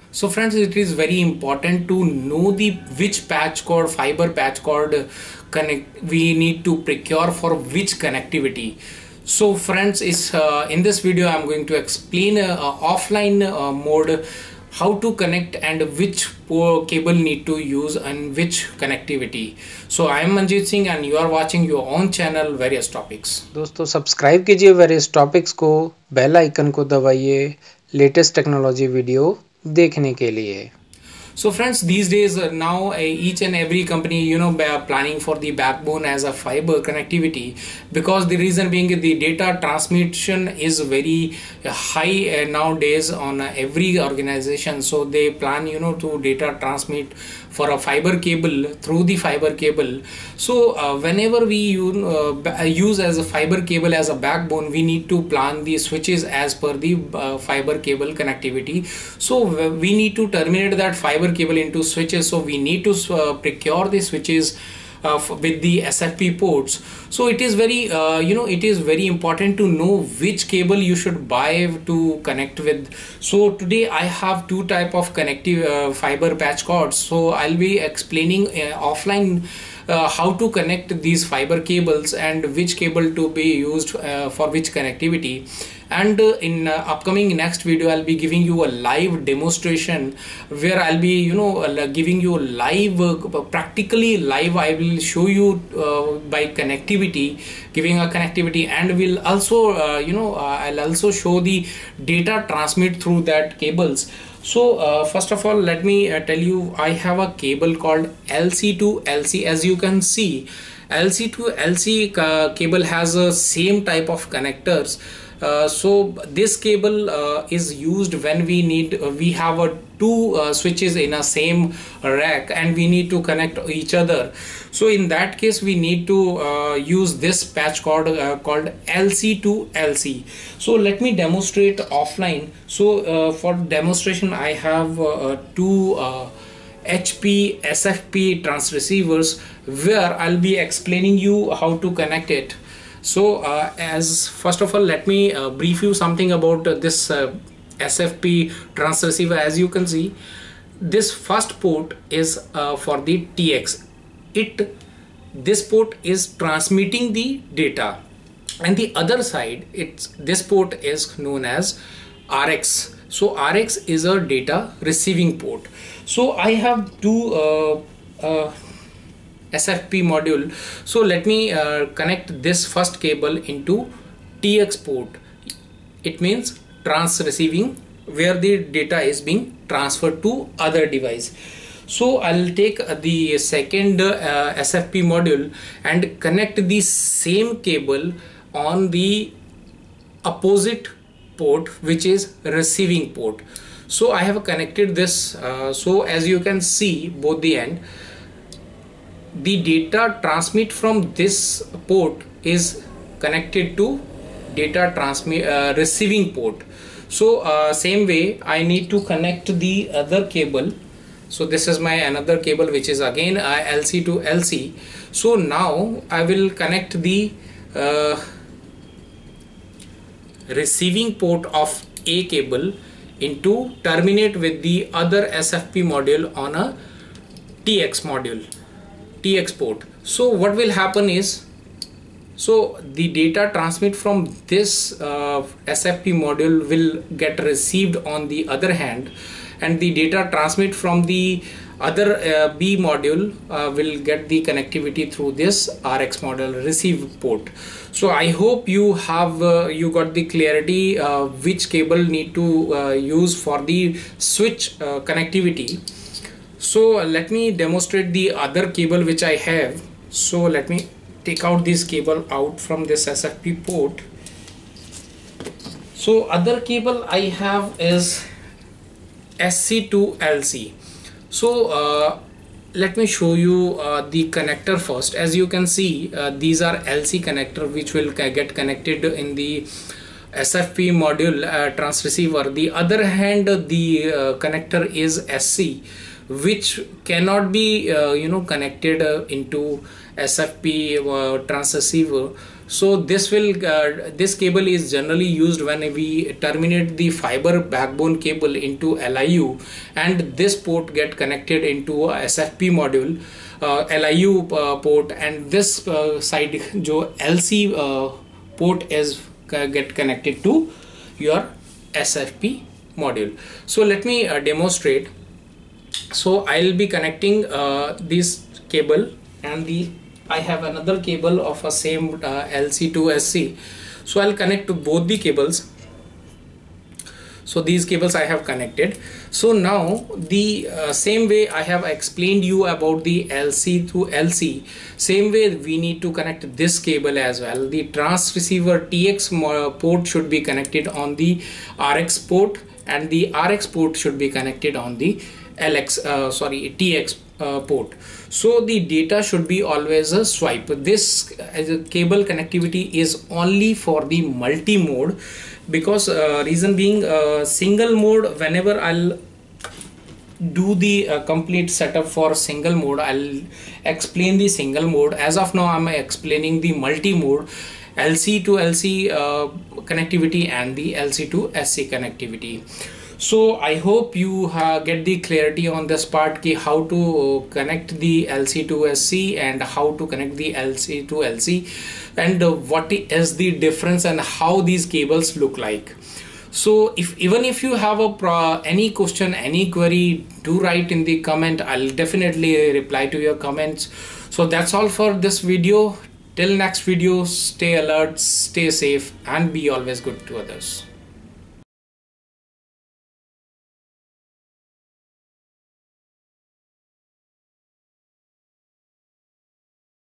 So friends, it is very important to know the which patch cord, fiber patch cord connect we need to procure for which connectivity. So friends, is in this video I'm going to explain offline mode how to connect and which cable need to use and which connectivity. So I am Manjit Singh and you are watching your own channel Various Topics. दोस्तों subscribe कीजिए various topics को, bell icon को दबाइए latest technology video देखने के लिए. So friends, these days now each and every company planning for the backbone as a fiber connectivity, because the reason being the data transmission is very high nowadays on every organization. So they plan to data transmit for a fiber cable through the fiber cable. So whenever we use as a fiber cable as a backbone, we need to plan the switches as per the fiber cable connectivity. So we need to terminate that fiber cable into switches, so we need to procure the switches with the SFP ports. So it is very it is very important to know which cable you should buy to connect with. So today I have two type of connective fiber patch cords. So I'll be explaining offline how to connect these fiber cables and which cable to be used for which connectivity. And in upcoming next video I'll be giving you a live demonstration where I'll be giving you live practically live. I will show you by connectivity, giving a connectivity, and will also I'll also show the data transmit through that cables. So first of all, let me tell you, I have a cable called LC to LC. As you can see, LC to LC cable has a same type of connectors. So this cable is used when we need we have two switches in a same rack and we need to connect each other. So in that case we need to use this patch cord called LC to LC. So let me demonstrate offline. So for demonstration I have two HP SFP transceivers where I'll be explaining you how to connect it. So as first of all, let me brief you something about this SFP transceiver. As you can see, this first port is for the TX. This port is transmitting the data, and the other side, this port is known as RX. So RX is a data receiving port. So I have two SFP module. So let me connect this first cable into TX port. It means trans receiving, where the data is being transferred to other device. So I'll take the second SFP module and connect the same cable on the opposite port, which is receiving port. So I have connected this. So as you can see, both the end, the data transmit from this port is connected to data transmit receiving port. So same way I need to connect the other cable. So this is my another cable, which is again LC to LC. So now I will connect the receiving port of A cable into terminate with the other SFP module on a TX module, TX port. So what will happen is, so the data transmit from this SFP module will get received on the other hand, and the data transmit from the other B module will get the connectivity through this RX module receive port. So I hope you have you got the clarity which cable need to use for the switch connectivity. So let me demonstrate the other cable which I have. So let me take out this cable out from this SFP port. So other cable I have is SC to LC. So let me show you the connector first. As you can see, these are LC connector which will get connected in the SFP module transceiver. The other hand, the connector is SC, which cannot be connected into SFP transceiver. So this cable is generally used when we terminate the fiber backbone cable into LIU, and this port get connected into a SFP module, LIU port, and this side jo LC port is get connected to your SFP module. So let me demonstrate. So I'll be connecting this cable, and I have another cable of a same LC to SC. So I'll connect to both the cables. So these cables I have connected. So now the same way I have explained you about the LC to LC, same way we need to connect this cable as well. The trans receiver TX port should be connected on the RX port, and the RX port should be connected on the TX port. So the data should be always a swipe. This cable connectivity is only for the multi-mode, because reason being, single mode, whenever I'll do the complete setup for single mode, I'll explain the single mode. As of now I'm explaining the multi-mode, LC to LC connectivity and the LC to SC connectivity. So I hope you get the clarity on this part, ki how to connect the LC to SC and how to connect the LC to LC, and what is the difference and how these cables look like. So even if you have any question, any query, do write in the comment. I'll definitely reply to your comments. So that's all for this video. Till next video, stay alert, stay safe, and be always good to others.